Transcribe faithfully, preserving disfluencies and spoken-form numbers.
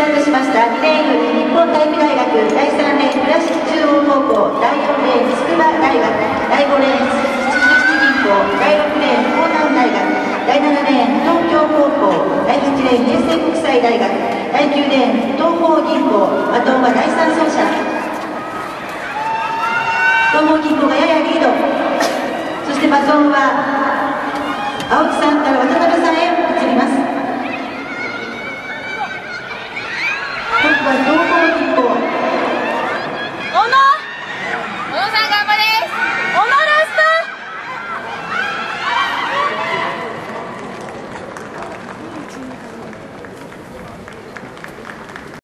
タートしましたにレーンより日本体育大学、だいさんレーン倉敷中央高校、だいよんレーン筑波大学、だいごレーン鈴木銀行、だいろくレーン江南大学、だいななレーン東京高校、だいはちレーン平成国際大学、だいきゅうレーン東邦銀行、バトンはだいさん走者。東邦銀行がややリード、そしてバトンは青木さんから渡辺さんへ移ります。トップは